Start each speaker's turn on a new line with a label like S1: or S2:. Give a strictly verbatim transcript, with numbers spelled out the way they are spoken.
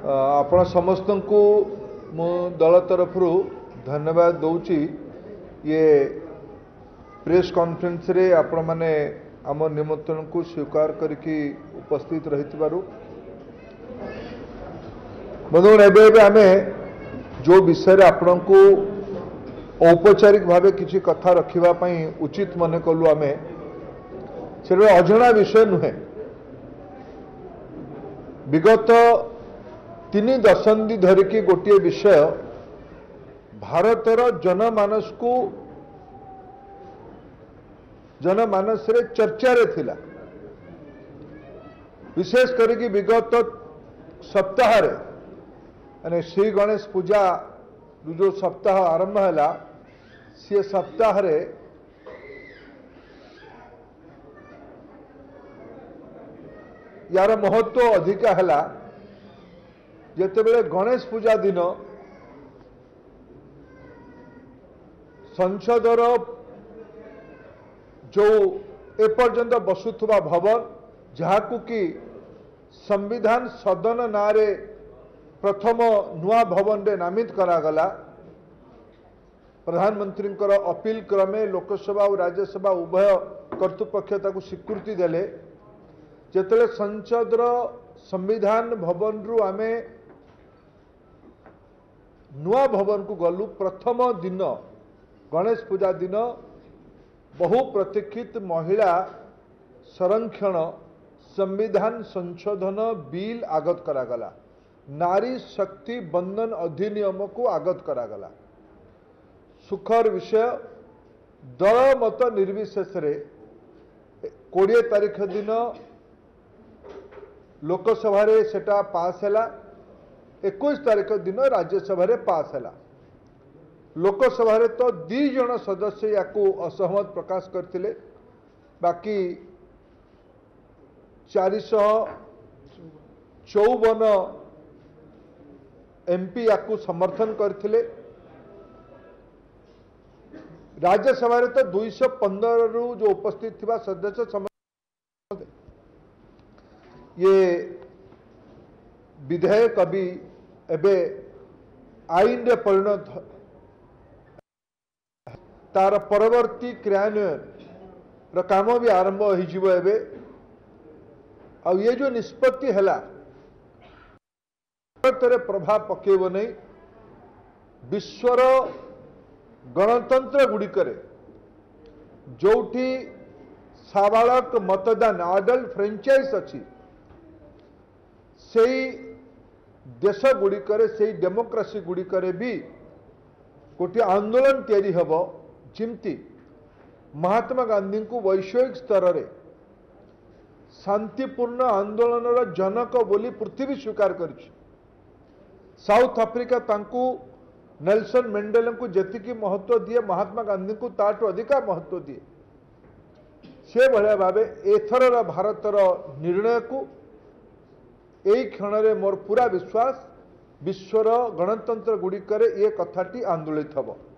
S1: आपण समस्त को मु दल तरफ धन्यवाद दौची ये प्रेस कॉन्फ्रेंस रे आपण माने आम निमंत्रण को स्वीकार करके उपस्थित रही बंधुगण एवं आम जो विषय आपण को औपचारिक भाव किसी कथा रखापी उचित मन कलु आम से अजणा विषय नुहे विगत तीन दशंधि धरिकी गोटे विषय भारतर जनमानस को जनमानस रे चर्चा रे थिला विशेष करके विगत सप्ताह रे यानी श्री गणेश पूजा जो सप्ताह आरंभ है सी सप्ताह रे यार महत्व अधिका है जेतेबेले गणेश पूजा दिन संसदर जो एपर्यंत बसुथुबा भवन जहाकू कि संविधान सदन नारे प्रथम नुआ भवन रे नामित करागला प्रधानमंत्री अपील क्रमे लोकसभा और राज्यसभा उभय कर्तृपक्ष ताकू स्वीकृति देले जेतेले संसदर संविधान भवन रु आमे नुआ भवन को गलु प्रथम दिन गणेश पूजा दिन बहु प्रतीक्षित महिला संरक्षण संविधान संशोधन बिल आगत करागला नारी शक्ति बंधन अधिनियम को आगत करागला सुखर विषय दल मत निर्विशेष रे कोड़े तारीख दिन लोकसभा रे सेटा पास हैला इक्कीस तारीख दिन राज्यसभा रे पास हैला लोकसभा रे तो दी जन सदस्य याकू असहमत प्रकाश करथिले बाकी चार सौ चौवन एमपी याकू समर्थन करथिले राज्यसभा रे तो दो सौ पंद्रह रु जो उपस्थित थिबा सदस्य समर्थन ये विधेयक अभी एबे आईन रे परिणत तार परवर्ती क्रियान्वयन काम भी आरंभ हो ये जो निष्पत्ति है भारत प्रभाव पकेब नहीं विश्वर गणतंत्र गुड़िकर जोठी साबालक मतदान अडल्ट फ्रेंचाइज अच्छी से देश गुड़िकर से डेमोक्रेसी गुड़िकर भी गोटे आंदोलन तैयारी हब जिमती महात्मा गांधी को वैश्विक स्तर में शांतिपूर्ण आंदोलन जनक बोली पृथ्वी स्वीकार कर साउथ अफ्रिका तांकू नेल्सन मेंडेला को जतिकी महत्व दिए महात्मा गांधी को ताठू अधिका महत्व दिए से भाया भाव एथर भारतर निर्णय को यही क्षण में मोर पूरा विश्वास विश्वर गणतंत्र गुड़िकर ये कथाटी आंदोलित हम।